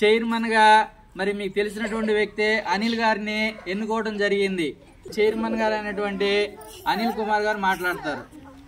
Chairman గా మరి మీకు తెలిసినటువంటి వ్యక్తి అనిల్ గారిని ఎన్నుకోవడం జరిగింది. చైర్మన్ గారు అయినటువంటి అనిల్ కుమార్ గారు మాట్లాడతారు.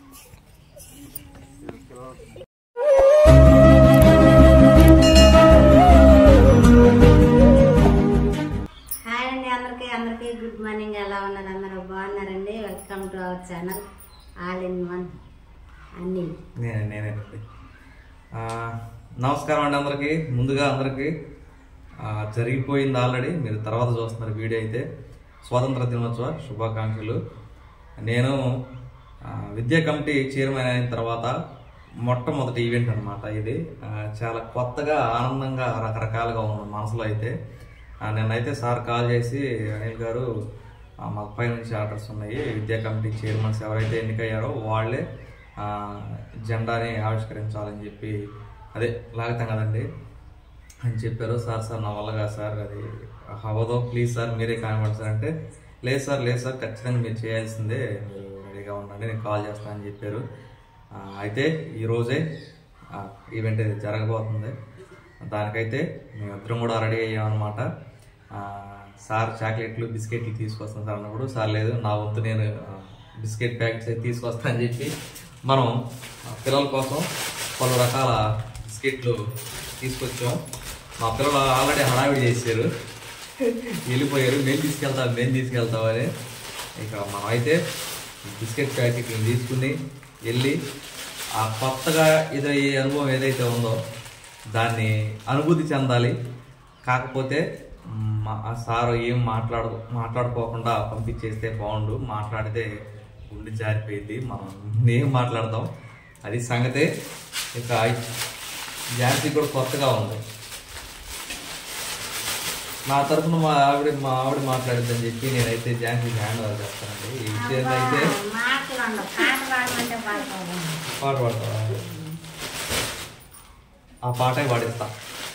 హాయ్ అండి, అందరికీ గుడ్ మార్నింగ్. ఎలా ఉన్నారు? అందరూ బాగున్నారండి. Welcome to our channel all in one Anil. నేనేనండి. నమస్కారం అండి అందరికీ. ముందుగా అందరికీ జరిగిపోయింది ఆల్రెడీ, మీరు తర్వాత చూస్తున్నారు వీడియో. అయితే స్వాతంత్ర దినోత్సవ శుభాకాంక్షలు. నేను విద్యా కమిటీ చైర్మన్ అయిన తర్వాత మొట్టమొదటి ఈవెంట్ అనమాట ఇది. చాలా కొత్తగా, ఆనందంగా, రకరకాలుగా ఉంది మనసులో. అయితే నేనైతే సార్ కాల్ చేసి, అనిల్ గారు మాకు పై నుంచి ఆర్డర్స్ ఉన్నాయి, విద్యా కమిటీ చైర్మన్స్ ఎవరైతే ఎన్నికయ్యారో వాళ్ళే జెండాని ఆవిష్కరించాలని చెప్పి, అదే లాగుతాం కదండి అని చెప్పారు. సార్ నా వల్ల కాదు సార్, అది అవ్వదో, ప్లీజ్ సార్ మీరే కానివ్వండి సార్ అంటే, లేదు సార్ ఖచ్చితంగా మీరు చేయాల్సిందే, మీరు రెడీగా ఉండండి, నేను కాల్ చేస్తానని చెప్పారు. అయితే ఈరోజే ఈవెంట్ అయితే జరగబోతుంది. దానికైతే మేమిద్దరం కూడా రెడీ అయ్యామన్నమాట. సార్ చాక్లెట్లు బిస్కెట్లు తీసుకొస్తాను సార్ అన్నప్పుడు, సార్ లేదు నా వంతు నేను బిస్కెట్ ప్యాకెట్స్ అయితే తీసుకొస్తానని చెప్పి మనం పిల్లల కోసం పలు రకాల బిస్కెట్లు తీసుకొచ్చాం. మా పిల్లలు ఆల్రెడీ హడావిడి చేశారు, వెళ్ళిపోయారు. మేము తీసుకెళ్తామని. ఇక మనం అయితే బిస్కెట్ ప్యాకెట్లు తీసుకుని వెళ్ళి ఆ కొత్తగా ఎదురయ్యే అనుభవం ఏదైతే ఉందో దాన్ని అనుభూతి చెందాలి. కాకపోతే సారు ఏం మాట్లాడుకోకుండా పంపించేస్తే బాగుండు, మాట్లాడితే గుండె జారిపోయింది, మనం ఏం మాట్లాడతాం, అది సంగతే. ఇక ఝాన్సీ కూడా కొత్తగా ఉంది. నా తరఫున మా ఆవిడ మాట్లాడిద్దని చెప్పి నేనైతే ఝాన్సీకి హ్యాండ్ ఓవర్ చేస్తానండి. ఈ విషయం అయితే పాట పాడతావా? ఆ పాటే పాడిస్తా.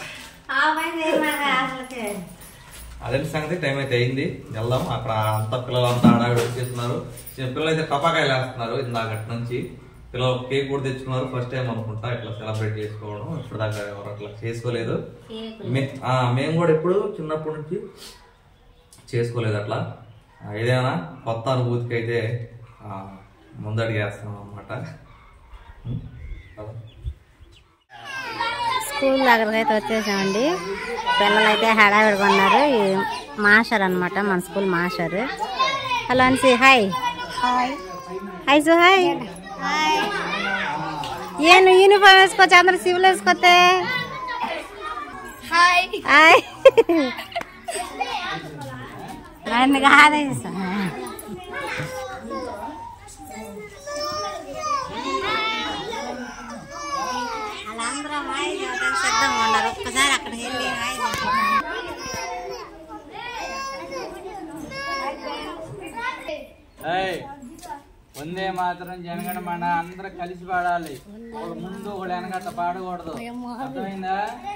అదే సంగతి. టైం అయితే అయింది, వెళ్దాం. అక్కడ అంత పిల్లలంతా ఆడావిడ వచ్చేస్తున్నారు. పిల్లలు అయితే టపాకాయలు వేస్తున్నారు ఇందాకటి నుంచి. పిల్లలు కేక్ కూడా తెచ్చుకున్నారు. ఫస్ట్ టైం అనుకుంటా ఇట్లా సెలబ్రేట్ చేసుకోవడం. ఇప్పుడు దాకా ఎవరు అట్లా చేసుకోలేదు. మేము కూడా ఎప్పుడు చిన్నప్పటి నుంచి చేసుకోలేదు అట్లా. ఏదైనా కొత్త అనుభూతికి అయితే ముందడిగేస్తున్నాం అన్నమాట. స్కూల్ దగ్గరకు అయితే వచ్చేసామండి. పిల్లలు అయితే హడావిడిగా ఉన్నారు. మాస్టర్ అనమాట, మన స్కూల్ మాస్టర్. హలో అన్సి, హాయ్ హాయ్ సో హాయ్. ಏನು ಯೂನಿಫಾರ್ಮ್ వేసుకోవచ్చు, అందరూ సివిల్ వేసుకోతే. హాయ్ హాయ్ నన్ను కాదే వాళ్ళందరూ హాయ్ సిద్ధంగా ఉన్నారు. ఒక్కసారి అక్కడికి వెళ్ళి హాయ్. వందే మాత్రం జనగణమన అందరూ కలిసి పాడాలి. ఒక ముందు ఒక వెనకట్ట పాడకూడదు, అర్థమైందా?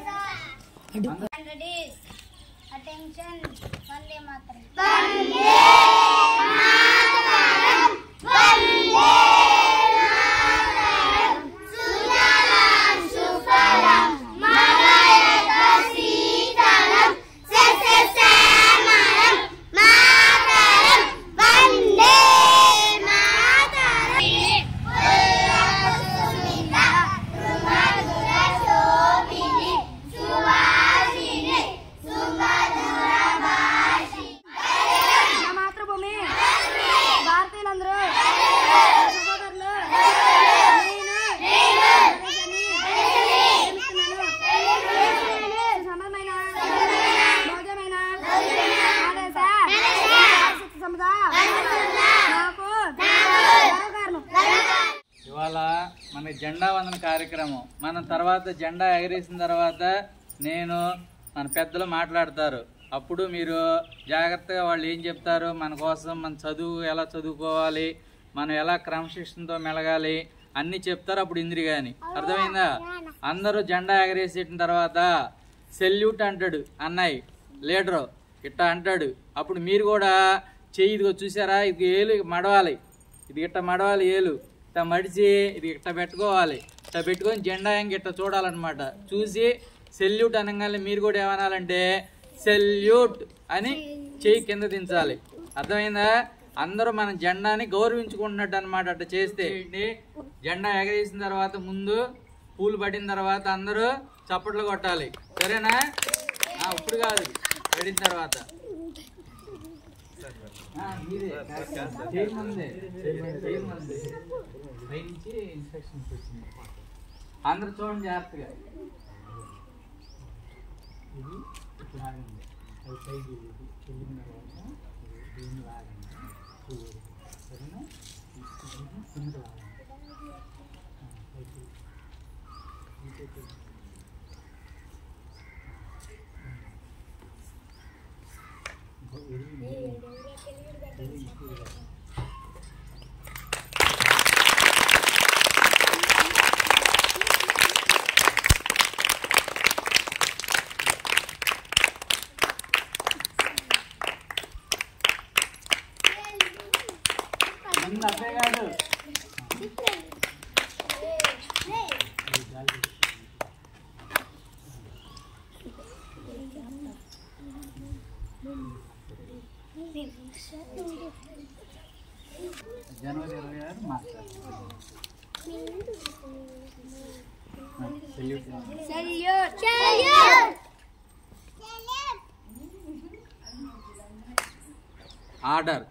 ఇవాళ మన జెండా వందన కార్యక్రమం. మనం తర్వాత జెండా ఎగరేసిన తర్వాత నేను మన పెద్దలు మాట్లాడతారు. అప్పుడు మీరు జాగ్రత్తగా వాళ్ళు ఏం చెప్తారు, మన కోసం, మన చదువు ఎలా చదువుకోవాలి, మనం ఎలా క్రమశిక్షణతో మెలగాలి అన్నీ చెప్తారు. అప్పుడు ఇంద్రి గాని అర్థమైందా? అందరూ జెండా ఎగరేసిన తర్వాత సెల్యూట్ అంటాడు అన్నయ్య లీడరు, ఇట్టా అంటాడు. అప్పుడు మీరు కూడా చెయ్యి, ఇదిగో చూసారా, ఇది ఏలు మడవాలి, ఇది ఇట్ట మడవాలి, ఏలు ఇట్ట మడిచి ఇది ఇట్ట పెట్టుకోవాలి. ఇట్ట పెట్టుకొని జెండా ఇంక ఇట్ట చూడాలన్నమాట. చూసి సెల్యూట్ అనగానే మీరు కూడా ఏమనాలంటే సెల్యూట్ అని చెయ్యి కింద దించాలి. అర్థమైందా? అందరూ మన జెండాని గౌరవించుకుంటున్నట్టు అనమాట. అట్లా చేస్తే జెండా ఎగరేసిన తర్వాత ముందు పూలు పడిన తర్వాత అందరూ చప్పట్లు కొట్టాలి. సరేనా? ఇప్పుడు కాదు, పడిన తర్వాత. అందరు చూడండి జాగ్రత్తగా. అబ్బాయి జనవరి 26 మాస్టర్ ఆర్డర్.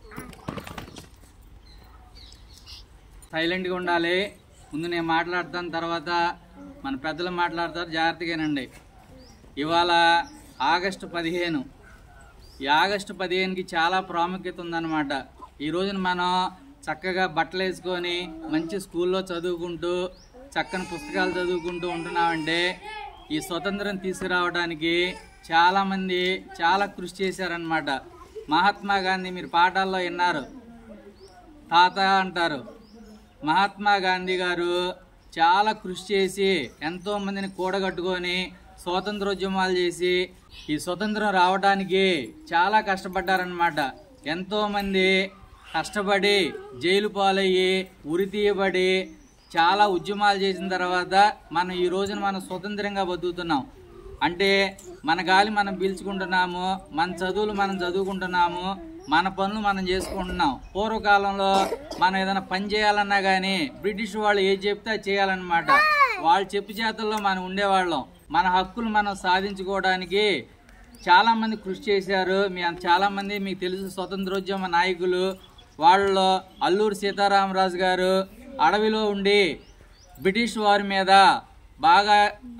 సైలెంట్గా ఉండాలి. ముందు నేను మాట్లాడతాను, తర్వాత మన పెద్దలు మాట్లాడతారు. జాగ్రత్తగానండి. ఇవాళ ఆగస్టు 15. ఈ ఆగస్టు 15కి చాలా ప్రాముఖ్యత ఉందన్నమాట. ఈ రోజున మనం చక్కగా బట్టలు వేసుకొని మంచి స్కూల్లో చదువుకుంటూ చక్కని పుస్తకాలు చదువుకుంటూ ఉంటున్నామంటే ఈ స్వతంత్రం తీసుకురావడానికి చాలామంది చాలా కృషి చేశారనమాట. మహాత్మా గాంధీ మీరు పాఠాల్లో విన్నారు, తాత అంటారు. మహాత్మా గాంధీ గారు చాలా కృషి చేసి ఎంతో మందిని కూడగట్టుకొని స్వాతంత్రోద్యమాలు చేసి ఈ స్వతంత్రం రావడానికి చాలా కష్టపడ్డారనమాట. ఎంతో మంది కష్టపడి జైలు పాలయ్యి ఉరి తీయబడి చాలా ఉద్యమాలు చేసిన తర్వాత మనం ఈ రోజున మనం స్వతంత్రంగా బతుకుతున్నాం. అంటే మన గాలి మనం పీల్చుకుంటున్నాము, మన చదువులు మనం చదువుకుంటున్నాము, మన పనులు మనం చేసుకుంటున్నాం. పూర్వకాలంలో మనం ఏదైనా పని చేయాలన్నా కానీ బ్రిటిష్ వాళ్ళు ఏది చెప్తే అది చేయాలన్నమాట. వాళ్ళు చెప్పు చేతుల్లో మనం ఉండేవాళ్ళం. మన హక్కులు మనం సాధించుకోవడానికి చాలా మంది కృషి చేశారు. చాలా మంది మీకు తెలుసు స్వతంత్రోద్యమ నాయకులు. వాళ్ళలో అల్లూరి సీతారామరాజు గారు అడవిలో ఉండి బ్రిటిష్ వారి మీద బాగా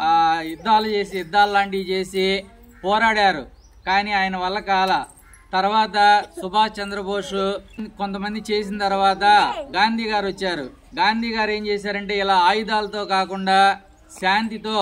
యుద్ధాలు లాంటివి చేసి పోరాడారు. కానీ ఆయన వల్ల కాల. తర్వాత సుభాష్ చంద్రబోస్ కొంతమంది చేసిన తర్వాత గాంధీ గారు వచ్చారు. గాంధీ గారు ఏం చేశారంటే ఇలా ఆయుధాలతో కాకుండా శాంతితో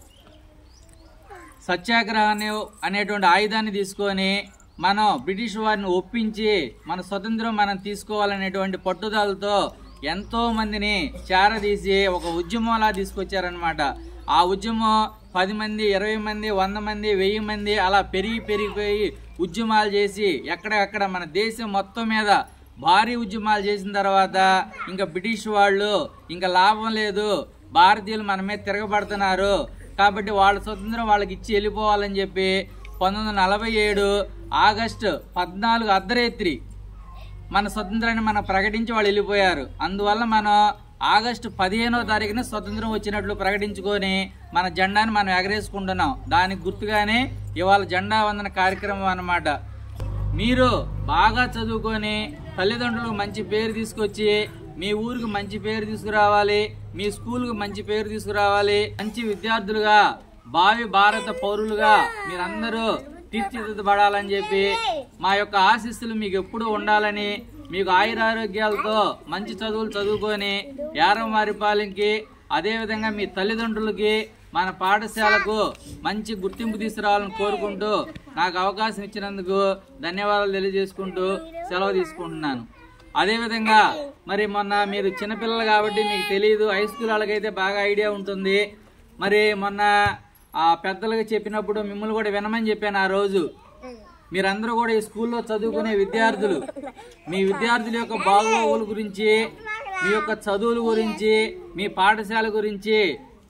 సత్యాగ్రహాన్ని అనేటువంటి ఆయుధాన్ని తీసుకొని మనం బ్రిటిష్ వారిని ఒప్పించి మన స్వతంత్రం మనం తీసుకోవాలనేటువంటి పట్టుదలతో ఎంతో మందిని చేరదీసి ఒక ఉద్యమంలా తీసుకొచ్చారనమాట. ఆ ఉద్యమం 10 మంది, 20 మంది, 100 మంది, 1000 మంది అలా పెరిగిపోయి ఉద్యమాలు చేసి ఎక్కడెక్కడ మన దేశం మొత్తం మీద భారీ ఉద్యమాలు చేసిన తర్వాత ఇంకా బ్రిటిష్ వాళ్ళు ఇంకా లాభం లేదు, భారతీయులు మన మీద తిరగబడుతున్నారు కాబట్టి వాళ్ళ స్వతంత్రం వాళ్ళకి ఇచ్చి వెళ్ళిపోవాలని చెప్పి 1947 ఆగస్టు 14 అర్ధరాత్రి మన స్వతంత్రాన్ని మనం ప్రకటించి వాళ్ళు వెళ్ళిపోయారు. అందువల్ల మనం ఆగస్టు 15వ తారీఖున స్వతంత్రం వచ్చినట్లు ప్రకటించుకొని మన జెండాని మనం ఎగరేసుకుంటున్నాం. దానికి గుర్తుగానే ఇవాళ జెండా వందన కార్యక్రమం అన్నమాట. మీరు బాగా చదువుకొని తల్లిదండ్రులకు మంచి పేరు తీసుకొచ్చి మీ ఊరికి మంచి పేరు తీసుకురావాలి, మీ స్కూల్కి మంచి పేరు తీసుకురావాలి, మంచి విద్యార్థులుగా భావి భారత పౌరులుగా మీరందరూ తీర్చిదిద్దబడాలని చెప్పి మా యొక్క ఆశీస్సులు మీకు ఎప్పుడూ ఉండాలని, మీకు ఆయురారోగ్యాలతో మంచి చదువులు చదువుకొని యారమారిపాలెంకి అదేవిధంగా మీ తల్లిదండ్రులకి మన పాఠశాలకు మంచి గుర్తింపు తీసుకురావాలని కోరుకుంటూ నాకు అవకాశం ఇచ్చినందుకు ధన్యవాదాలు తెలియజేసుకుంటూ సెలవు తీసుకుంటున్నాను. అదేవిధంగా మరి మొన్న మీరు చిన్నపిల్లలు కాబట్టి మీకు తెలియదు, హై స్కూల్ వాళ్ళకైతే బాగా ఐడియా ఉంటుంది. మరి మొన్న ఆ పెద్దలకు చెప్పినప్పుడు మిమ్మల్ని కూడా వినమని చెప్పాను. ఆ రోజు మీరందరూ కూడా ఈ స్కూల్లో చదువుకునే విద్యార్థులు, మీ విద్యార్థుల యొక్క బాగోగుల గురించి, మీ యొక్క చదువుల గురించి, మీ పాఠశాల గురించి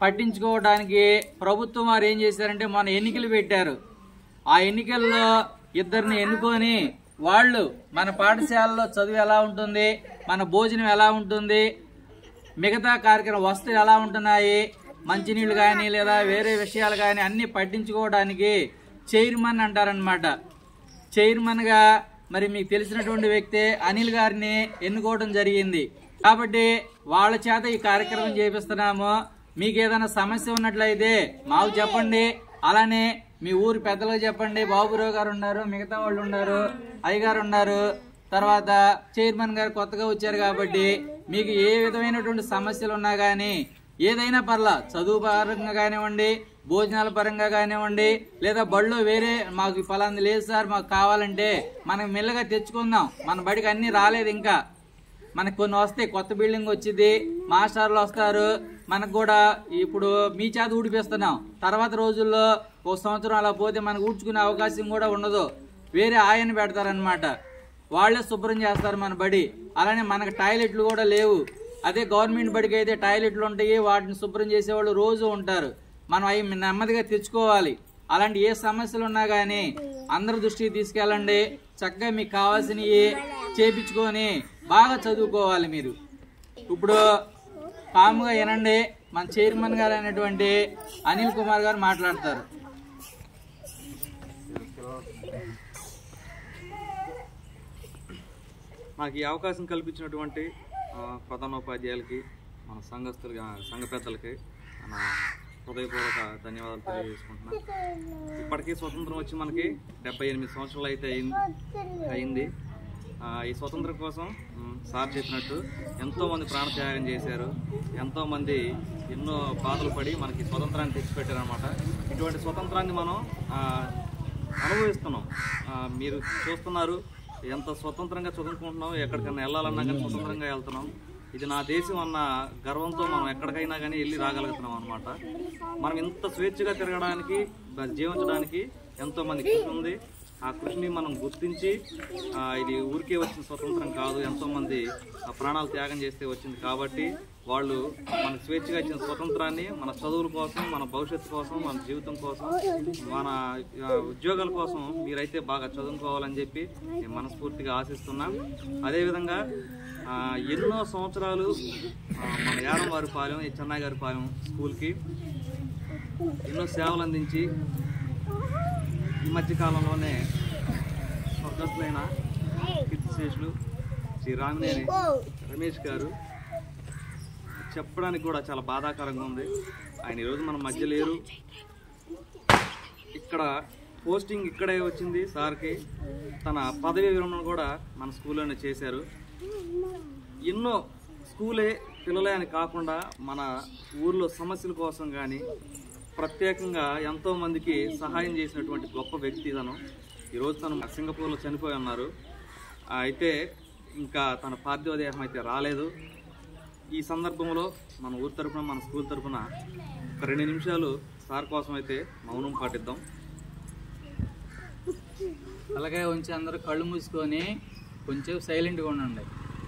పట్టించుకోవడానికి ప్రభుత్వం వారు ఏం చేశారంటే మొన్న ఎన్నికలు పెట్టారు. ఆ ఎన్నికల్లో ఇద్దరిని ఎన్నుకొని వాళ్ళు మన పాఠశాలలో చదువు ఎలా ఉంటుంది, మన భోజనం ఎలా ఉంటుంది, మిగతా కార్యక్రమం వస్తువులు ఎలా ఉంటున్నాయి, మంచినీళ్ళు కానీ లేదా వేరే విషయాలు కానీ అన్నీ పట్టించుకోవడానికి చైర్మన్ అంటారనమాట. చైర్మన్గా మరి మీకు తెలిసినటువంటి వ్యక్తి అనిల్ గారిని ఎన్నుకోవడం జరిగింది. కాబట్టి వాళ్ళ చేత ఈ కార్యక్రమం చేపిస్తున్నాము. మీకు ఏదైనా సమస్య ఉన్నట్లయితే మాకు చెప్పండి, అలానే మీ ఊరి పెద్దలకు చెప్పండి. బాబురావు గారు ఉన్నారు, మిగతా వాళ్ళు ఉన్నారు, అయ్యగారు ఉన్నారు, తర్వాత చైర్మన్ గారు కొత్తగా వచ్చారు. కాబట్టి మీకు ఏ విధమైనటువంటి సమస్యలు ఉన్నా కానీ ఏదైనా పర్లా, చదువు పరంగా కానివ్వండి, భోజనాల పరంగా కానివ్వండి, లేదా బడిలో వేరే మాకు ఫలాంది లేదు సార్ మాకు కావాలంటే మనం మెల్లగా తెచ్చుకుందాం. మన బడికి అన్నీ రాలేదు, ఇంకా మనకు కొన్ని వస్తాయి. కొత్త బిల్డింగ్ వచ్చింది, మాస్టర్లు వస్తారు, మనకు కూడా ఇప్పుడు మీ చేత ఊడిపిస్తున్నాం. తర్వాత రోజుల్లో ఒక సంవత్సరం అలా పోతే మనకు ఊడ్చుకునే అవకాశం కూడా ఉండదు, వేరే ఆయన పెడతారనమాట, వాళ్లే శుభ్రం చేస్తారు మన బడి. అలానే మనకు టాయిలెట్లు కూడా లేవు. అదే గవర్నమెంట్ బడికి అయితే టాయిలెట్లు ఉంటాయి, వాటిని శుభ్రం చేసేవాళ్ళు రోజు ఉంటారు. మనం అవి నెమ్మదిగా తెచ్చుకోవాలి. అలాంటి ఏ సమస్యలు ఉన్నా కానీ అందరి దృష్టికి తీసుకెళ్ళండి. చక్కగా మీకు కావాల్సినవి చేపించుకొని బాగా చదువుకోవాలి మీరు. ఇప్పుడు కాముగా వినండి, మన చైర్మన్ గారు అయినటువంటి అనిల్ కుమార్ గారు మాట్లాడతారు. నాకు ఈ అవకాశం కల్పించినటువంటి ప్రధానోపాధ్యాయులకి, మన సంఘ పెద్దలకి మన హృదయపూర్వక ధన్యవాదాలు తెలియజేసుకుంటున్నాను. ఇప్పటికీ స్వతంత్రం వచ్చి మనకి 78 సంవత్సరాలు అయితే అయింది. ఈ స్వతంత్రం కోసం సార్ చెప్పినట్టు ఎంతోమంది ప్రాణత్యాగం చేశారు, ఎంతోమంది ఎన్నో బాధలు పడి మనకి స్వతంత్రాన్ని తెచ్చిపెట్టారనమాట. ఇటువంటి స్వతంత్రాన్ని మనం అనుభవిస్తున్నాం. మీరు చూస్తున్నారు ఎంత స్వతంత్రంగా చదువుకుంటున్నాం, ఎక్కడికైనా వెళ్ళాలన్నా కానీ స్వతంత్రంగా వెళ్తున్నాం. ఇది నా దేశం అన్న గర్వంతో మనం ఎక్కడికైనా కానీ వెళ్ళి రాగలుగుతున్నాం అనమాట. మనం ఇంత స్వేచ్ఛగా తిరగడానికి, జీవించడానికి ఎంతోమంది కృషి ఉంది. ఆ కృషిని మనం గుర్తించి ఇది ఊరికే వచ్చిన స్వతంత్రం కాదు, ఎంతోమంది ప్రాణాలు త్యాగం చేస్తే వచ్చింది. కాబట్టి వాళ్ళు మనకు స్వేచ్ఛగా ఇచ్చిన స్వతంత్రాన్ని మన చదువుల కోసం, మన భవిష్యత్తు కోసం, మన జీవితం కోసం, మన ఉద్యోగాల కోసం మీరైతే బాగా చదువుకోవాలని చెప్పి నేను మనస్ఫూర్తిగా ఆశిస్తున్నాను. అదేవిధంగా ఎన్నో సంవత్సరాలు మన యారంవారిపాలెం, చెన్నైగారిపాలెం స్కూల్కి ఎన్నో సేవలు అందించి ఈ మధ్యకాలంలోనే స్వర్గస్థులైన కీర్తిశేషులు శ్రీ రామినేని రమేష్ గారు చెప్పడానికి కూడా చాలా బాధాకరంగా ఉంది. ఆయన ఈరోజు మన మధ్య లేరు. ఇక్కడ పోస్టింగ్ ఇక్కడే వచ్చింది సార్కి. తన పదవి విరమణ కూడా మన స్కూల్లోనే చేశారు. ఎన్నో స్కూలే పిల్లలే అని కాకుండా మన ఊర్లో సమస్యల కోసం కానీ ప్రత్యేకంగా ఎంతోమందికి సహాయం చేసినటువంటి గొప్ప వ్యక్తి తను. ఈరోజు తను సింగపూర్లో చనిపోయి ఉన్నారు. అయితే ఇంకా తన పార్థివ దేహం అయితే రాలేదు. ఈ సందర్భంలో మన ఊరి తరఫున, మన స్కూల్ తరఫున ఒక 2 నిమిషాలు సార్ కోసం అయితే మౌనం పాటిద్దాం. అలాగే ఉంచి అందరూ కళ్ళు మూసుకొని కొంచెం సైలెంట్గా ఉండండి.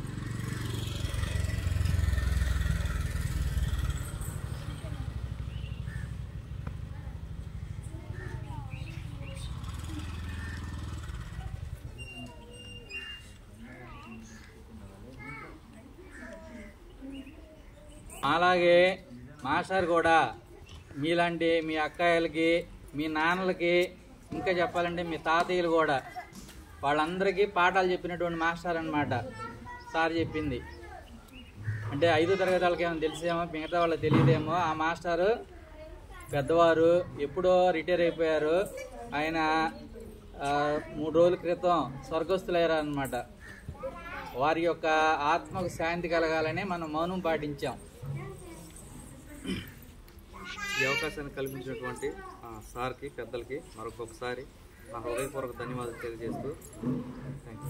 అలాగే మాస్టర్ కూడా మీలాంటి మీ అక్కాయిలకి, మీ నాన్నలకి, ఇంకా చెప్పాలంటే మీ తాతయ్యలు కూడా వాళ్ళందరికీ పాఠాలు చెప్పినటువంటి మాస్టర్ అన్నమాట. సార్ చెప్పింది అంటే 5వ తరగతి వాళ్ళకి ఏమైనా తెలిసేమో, మిగతా వాళ్ళకి తెలియదేమో. ఆ మాస్టారు పెద్దవారు, ఎప్పుడో రిటైర్ అయిపోయారు. ఆయన 3 రోజుల క్రితం స్వర్గస్థులయ్యారు అన్నమాట. వారి యొక్క ఆత్మకు శాంతి కలగాలని మనం మౌనం పాటించాం. ఈ అవకాశాన్ని కల్పించినటువంటి సార్కి, పెద్దలకి మరొకసారి నా హృదయపూర్వక ధన్యవాదాలు తెలియజేస్తూ థ్యాంక్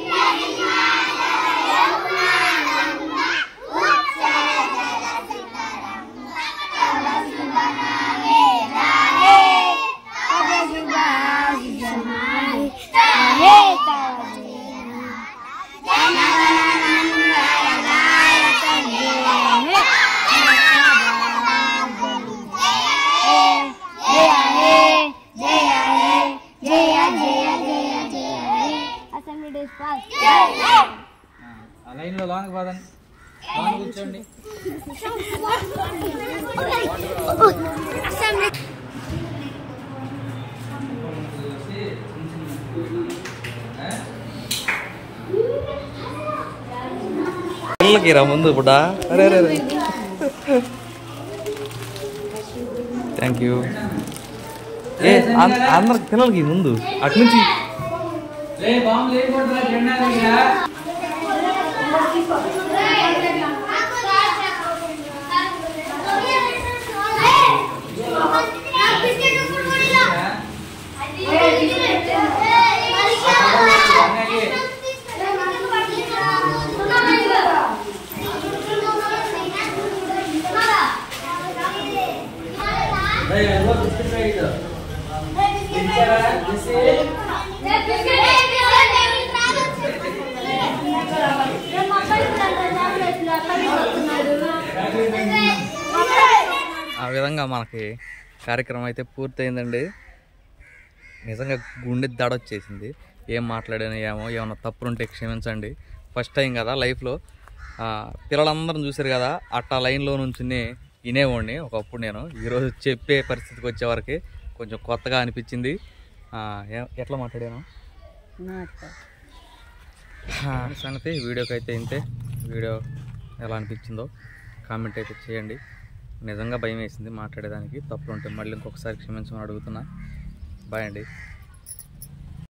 యూ. లైన్లో లోనికి పోదండి, లోన కూర్చోండి. పిల్లలకి రా ముందు ఇప్పుడు. అరే అరే అరే, థ్యాంక్ యూ. ఏ అందరికి పిల్లలకి ముందు అటు నుంచి. ఆ విధంగా మనకి కార్యక్రమం అయితే పూర్తయిందండి. నిజంగా గుండె దడొచ్చేసింది. ఏం మాట్లాడాను ఏమన్నా తప్పులుంటే క్షమించండి. ఫస్ట్ టైం కదా లైఫ్లో. పిల్లలందరం చూసారు కదా, అట్టా లైన్లో నుంచి వినేవాడిని ఒకప్పుడు. నేను ఈరోజు చెప్పే పరిస్థితికి వచ్చేవరకు కొంచెం కొత్తగా అనిపించింది. ఎట్లా మాట్లాడాను సంగతి. వీడియోకి అయితే ఇంతే. వీడియో ఎలా అనిపించిందో కామెంట్ అయితే చేయండి. నిజంగా భయం వేసింది మాట్లాడేదానికి. తప్పులు ఉంటే మళ్ళీ ఇంకొకసారి క్షమించమని అడుగుతున్నా. బాయ్ అండి.